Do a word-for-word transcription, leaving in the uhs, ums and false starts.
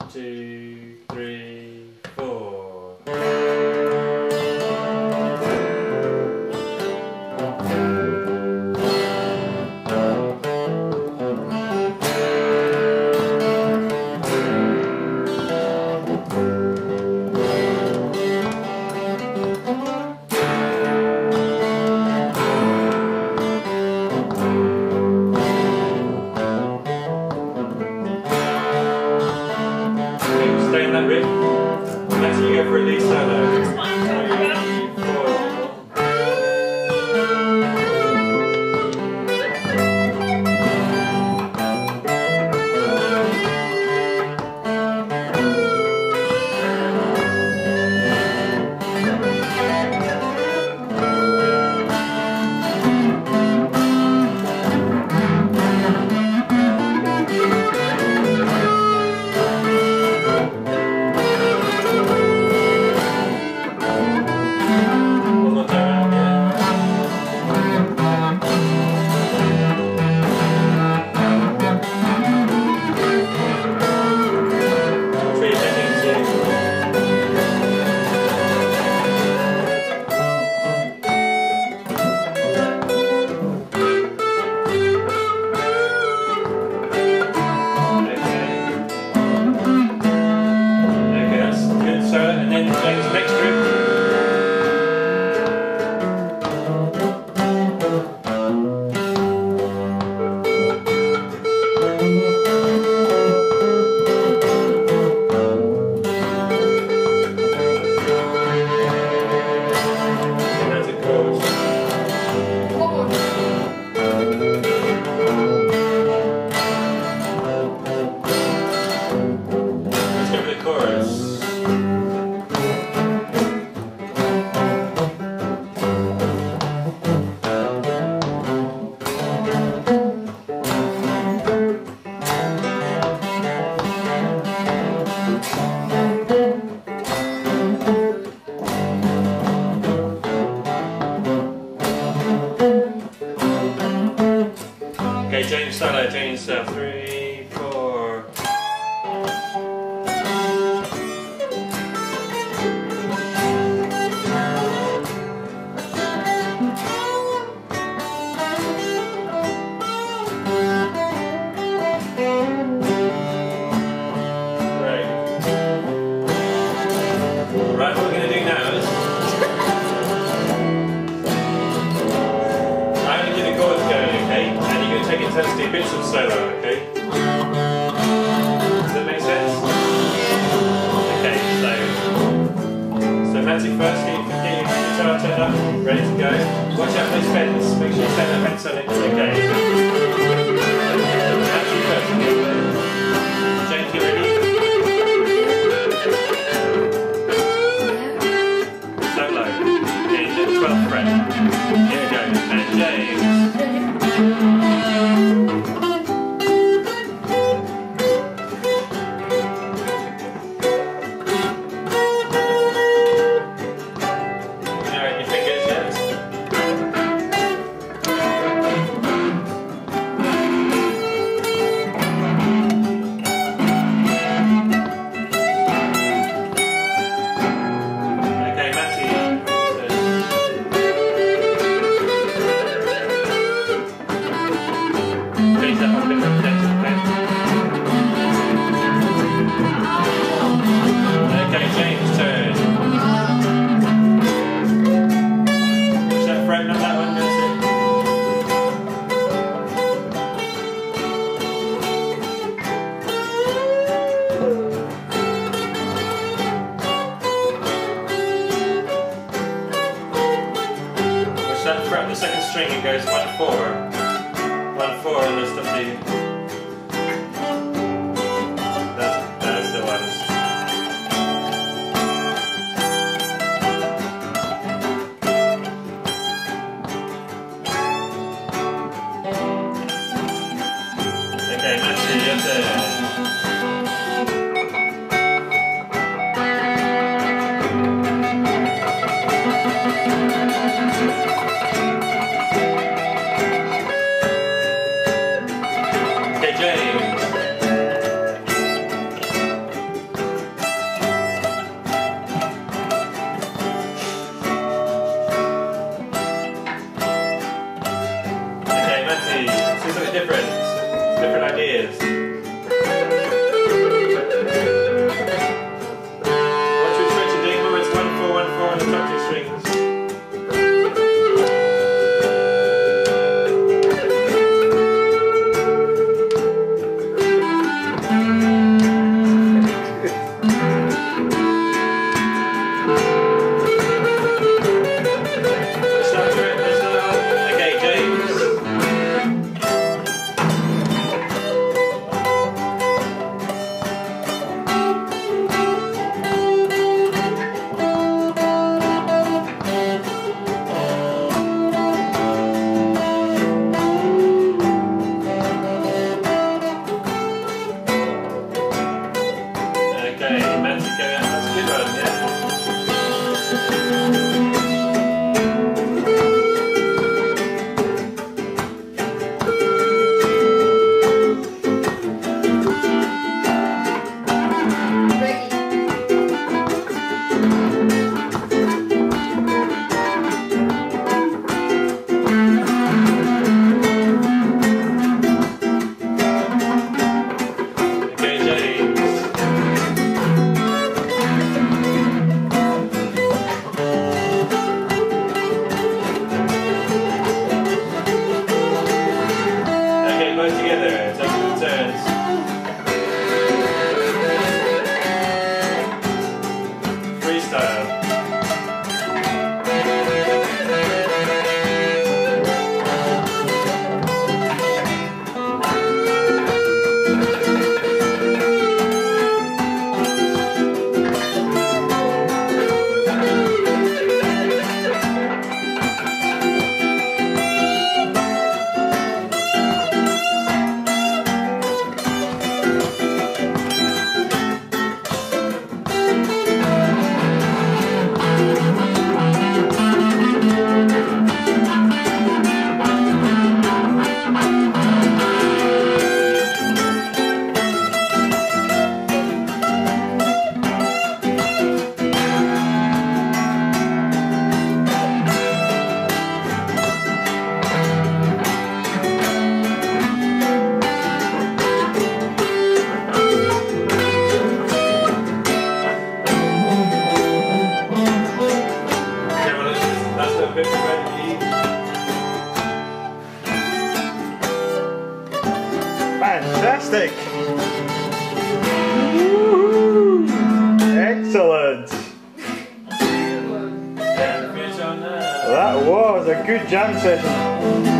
two, three, four. Stay in that bit. Let's you go for a lead solo. Okay, change solo, change yourself. Three, four. Great. Right, what we're going to do now is I'm going to get the chords going, okay? And you're going to take it turns to do bits of solo, okay? Does that make sense? Okay, so so Nancy first, get your guitar turned up, ready to go. Watch out for those bends, make sure you turn that bend on it, okay? Nancy first, okay? James, you ready? Solo, in the twelfth fret. Here we go, and James. Fret on the second string, it goes one four, one four, and there's stuff you. That's that's the ones. Okay, that's it. That's it. That was a good jam session.